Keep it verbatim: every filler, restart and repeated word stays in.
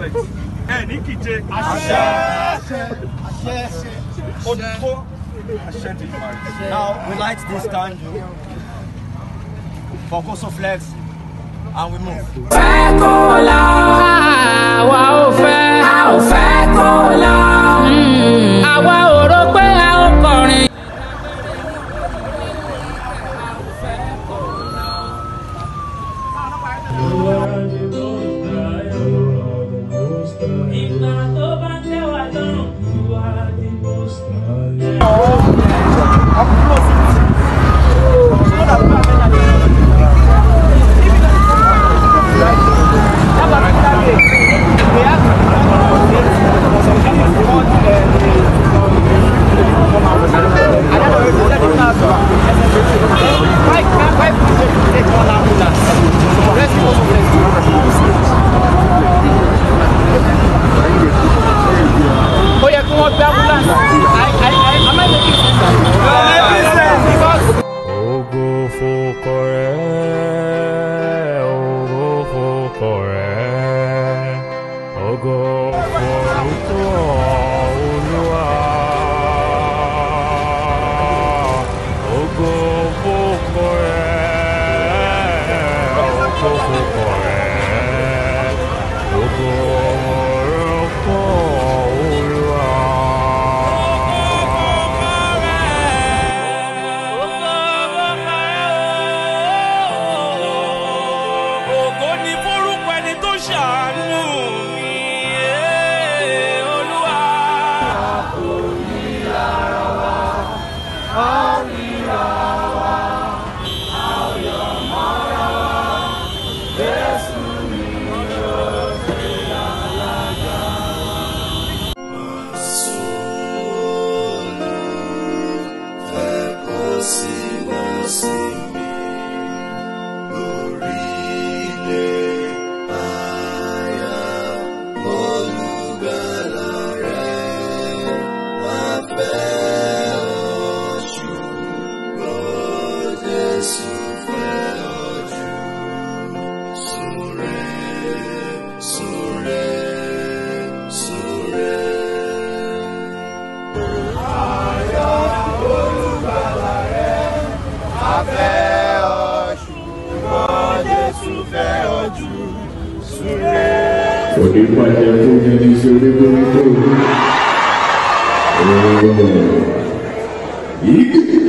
perfect. Ẹ ní kìje. Àṣẹ. Odò. Àṣẹ ti marry. Now we light this candle for Koso Flex and we move. Fẹ́ kó lọ, àwa ò fẹ́, a ò fẹ́ kó lọ. Àwa ò rò pé a ó kọrin. Ìgbà tó bá ń tẹ́ wa lọ́rùn, ìwà ni mo sọ. Oh yeah, come on, ambulance. I, I, I, am I making sense? Because Ogo fokore, ogo fokore, ogo foruko Olúwa, ogo fokore, ogo fokore, ogo foruko Olúwa. Òní pàjẹ́ tó jẹ́ ní ṣe onígbóni tó. Yìí.